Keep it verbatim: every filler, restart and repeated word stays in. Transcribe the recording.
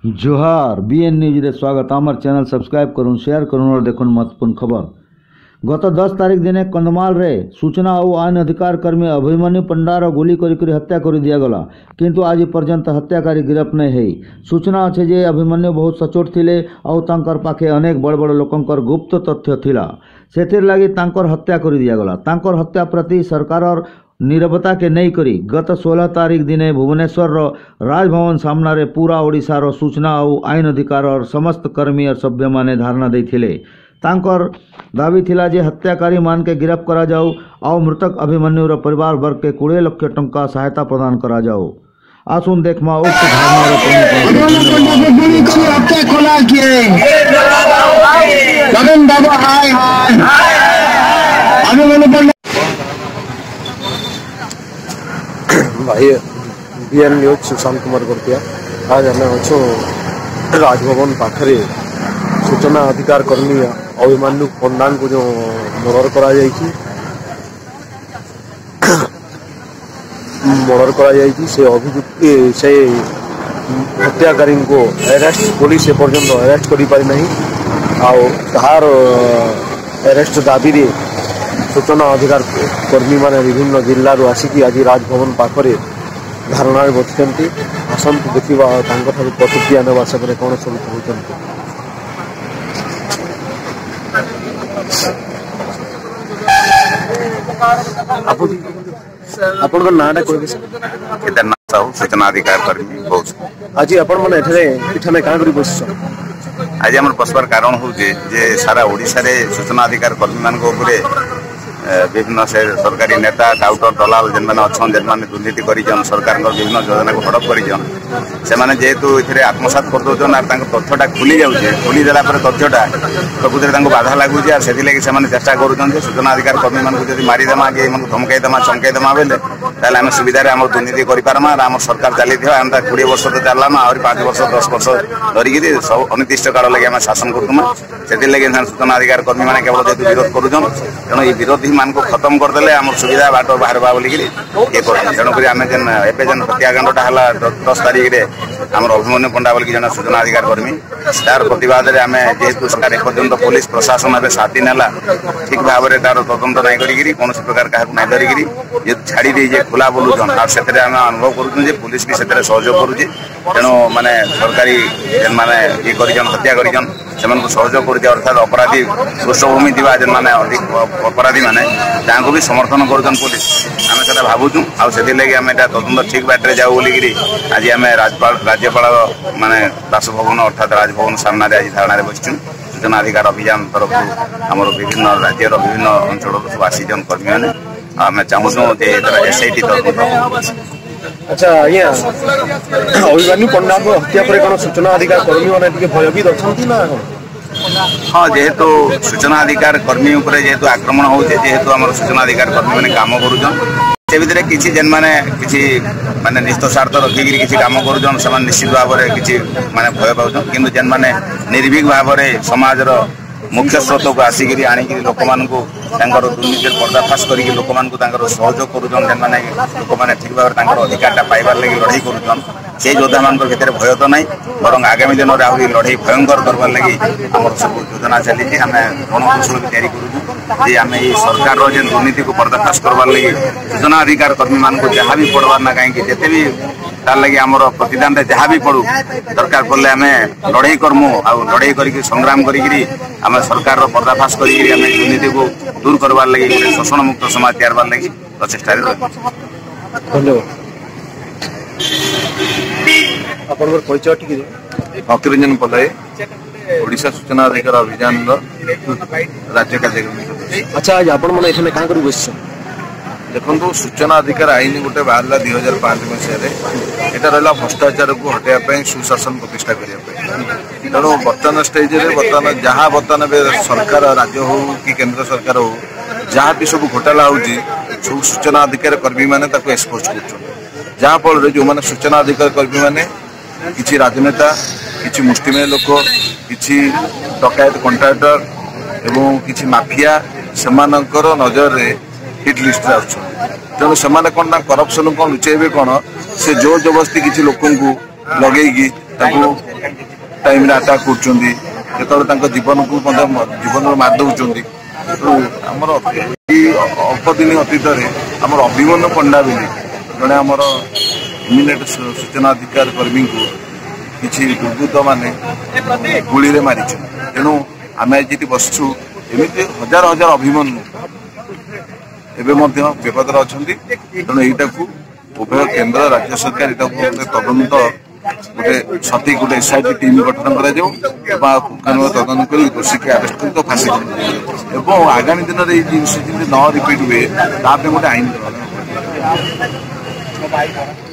जोहार BN news रे स्वागत। आमर चैनल सब्सक्राइब करूँ, शेयर करूँ और देखूँ महत्वपूर्ण खबर। गत दस तारीख दिन कंधमाल रे सूचना और आईन अधिकार कर्मी अभिमन्यु पंडार गुली करी हत्या कर दिया गला, किंतु आज पर्यंत हत्याकारी गिरफ्त नहीं है। सूचना अच्छे जे अभिमन्यु बहुत सचोट थिले और तांकर पाखे अनेक बड़ बड़ लोकंकर गुप्त तथ्य थिला, सेतिर लगी तांकर हत्या कर दिया गला। तांकर हत्या प्रति सरकार नीरवता के नहीं करी गत सोलह तारीख दिने भुवनेश्वर राजभवन सामना रे पूरा ओडिशा रो सूचना और आईन अधिकार और समस्त कर्मी और सभ्य माने धारणा देथिले। तांकर दाबी थिला जे हत्याकारी मान के गिरफ्त करा जाऊ और मृतक अभिमन्यु रो परिवार वर्ग के बीस लाख टंका सहायता प्रदान करा जाऊ। आसुन देखमा उक्त भाई बीएन न्यूज सुशांत कुमार गोरतिया। आज हमें अच्छो राजभवन पाखरे सूचना अधिकार कर्मी अभिमन्यु पंडा को जो मर्डर करा जायछि मर्डर करा जायछि से अभियुक्त से हत्याकारी को अरेस्ट पुलिस एपर्यंत अरेस्ट करि पारि नहीं। आउ तार अरेस्ट दाबी रे सूचना अधिकार कर्मी माने विभिन्न जिल्लारू आसिकी आज राजभवन पाखरे धारणा बसुंट। आसतु देखा प्रतिक्रिया ना से कौन सब कहते। आपन नाटा कहबे केदारनाथ साहू सूचना अधिकार कर्मी बहुत। आज आपण माने एठरे पिठाने का करी बसछ। आज हमर बसबार कारण हूँ जे सारा ओडिशा रे सूचना अधिकार कर्मी मान को ऊपर विभिन्न से सरकारी नेता डाउटर दलाल जेन मैंने अच्छा जेन मैंने दुर्नीति कर सरकार विभिन्न योजना को हड़प कर जेहेतु ये आत्मसात कर दौन और तथ्यटा खुली जाऊे खुली देला तथ्यटा प्रकृति बाधा लगुच और से चेष्टा कर सूचना अधिकार कर्मी मान को मारिदेमा कि धमकईदेमा चमकईदेमा बेले ताल आम सुविधा आम दुर्नीति करमा आम सरकार चली कोड़े वर्ष तो चलना आ पांच वर्ष दस वर्ष धरिकी सब अनिर्दिष्ट काल लगे आम शासन करूँ से सूचना अधिकार कर्मी मैंने केवल जेहतु विरोध करूँ तेणु ये विरोधी मान को खत्म करदे आम सुविधा बाट बाहर बोलिक ये तेणुक आम जेन एन हत्याकांडटा है दस तारीख में आम अभिमन्यु पंडा बोलिक जन सूचना अधिकार कर्मी तार प्रतिवाद आम जेहेतु सरकार एपर्यंत पुलिस प्रशासन ए सात दिन है ठीक भाव में तार तदंत नाई करी कौन प्रकार क्या नाई धरिकी जे छाड़ी दे खुला बोलुन और से अनुभव करुँ पुलिस भी से सहयोग करुच्ची। तेणु माने सरकारी जेन माने ये कर हत्या कर सहयोग कर अर्थात अपराधी पृष्ठभूमि थी जेन मैंने अधिक अपराधी मैंने तांको भी समर्थन कर पुलिस आम से भावुँ आउ से आम तदंत ठीक बाटे जाऊ बोलिकी आज आम राज्यपाल राज्यपाल माने बासभवन अर्थात राजभवन सामने आज धारणा बसचु। सूचना अधिकार अभियान तरफ आम विभिन्न राज्यर विभिन्न अंचल सब आसीजन कर्मी मैंने आम चाहूँ एस आई टी तरफ। अच्छा आज्ञा अभिमन्यु पंडा को हत्या पर कौन सूचना अधिकार कर्मी मैंने भयभीत अच्छा ना? हाँ, जेहेतु सूचना अधिकार कर्मी उपरे जेहेतु आक्रमण होचे जेहेतु आम सूचना अधिकार कर्मी मैंने काम करुछन से भितर किसी जेन माने किसी माने निश्चित स्वार्थ रखिकी किसी काम करुछन से निश्चित भाव में किसी माने भय पाउछन, किंतु जेन माने निर्भीक भाव में समाजर मुख्य स्रोत को आसिक आणिक लोक मानू दुर्नीति पर्दाफाश कर लोक मानू सहयोग करुछन जेन माने लोक मैंने ठीक भाव में अधिकार पाइबार लगी लड़ाई करुछन से योद्धा मान भर भय तो नहीं बर आगामी दिन में आहरी लड़ाई भयंकर करवार लगी आम सब योजना चली आम रणकौशल भी तैयारी करुँ जे आम ये सरकार जेन दुर्नीति को पर्दाफाश करवार लगी सूचना अधिकार कर्मी मान को जहाँ भी पड़वार ना कहीं जिते भी तार लगी आमर प्रतिदान जहाँ भी पड़ू दरकार पड़े आम लड़ाई करमु आ लड़ाई करके संग्राम करी आम सरकार पर्दाफाश करी आम दुर्नीति को दूर करवार लगी शोषण मुक्त समाज तैयार लगी प्रचेषा धन्यवाद। आपन परिचय टिके फकीरंजन पल्लई ओडिशा सूचना अधिकार अभियान राज्य कार्यक्रम। अच्छा आज आपण मैंने एठने का करी बस देखो सूचना अधिकार आईन गोटे बाहर दुई हजार पांच मसीह यहाँ रहा भ्रष्टाचार को हटाइवाई सुशासन प्रतिष्ठा करने तेणु बर्तमान स्टेज बर्तमान जहाँ बर्तमान सरकार राज्य हो कि केंद्र सरकार हो जहाँ भी सब घोटाला हो सब सूचना अधिकार कर्मी मैंने एक्सपोज कर जहाँ फल जो मैंने सूचना अधिकार कर्मी मैंने किसी राजनेता किसी मुष्टिमेय लोक किसी डकायत कंट्राक्टर एवं किसी माफिया से नजर रे हिट लिस्ट तेणु से कौन ना करप्शन कौन लुचेबे कौन से जोर जबरदस्ती किसी लोक लगे टाइम आटाक कर जीवन को जीवन मार दौरान आमर अल्प दिन अतीत आमर अभिमन्यु पंडा बोली जड़े आमर इमिडिएट सूचना अधिकार कर्मी को किसी दुर्बृत्त माने गुली मारी तेणु आम आज बसचु एमती हजार हजार अभिमन्यु एवं विपद अच्छा तेणु यहीटा को उभय केन्द्र राज्य सरकार यहाँ तदंत गोटे सठिक गोटे एसआईटी टीम गठन कर तदंत कर दोषी के आरेस्ट कर फांसी और आगामी दिन में जिन न रिपीट हुए ताप गोटे आईन